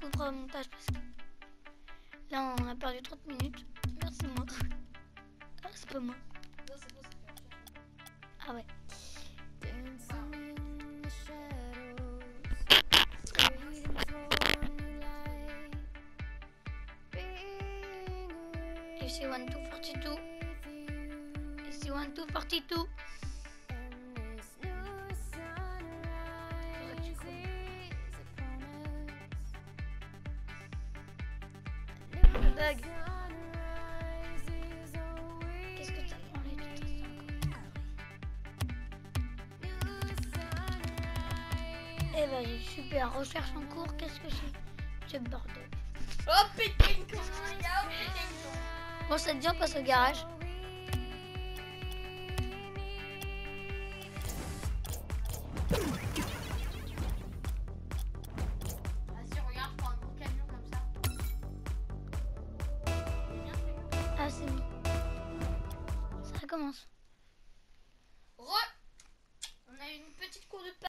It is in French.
coupera au montage parce que là on a perdu 30 minutes. Merci moi. Ah, c'est pas moi. Non, c'est bon, ça fait un Ah ouais. Ici 1242. Ici 1242. Le bug. Qu'est-ce que ça prend les deux? Eh ben j'ai super recherche en cours. Qu'est-ce que c'est? Ce bordel. Oh putain, comment il y a? Oh putain. Bon, ça te dit on passe au garage. Vas-y, regarde, je prends un gros camion comme ça. Ah c'est bon. Ça commence. On a une petite cour de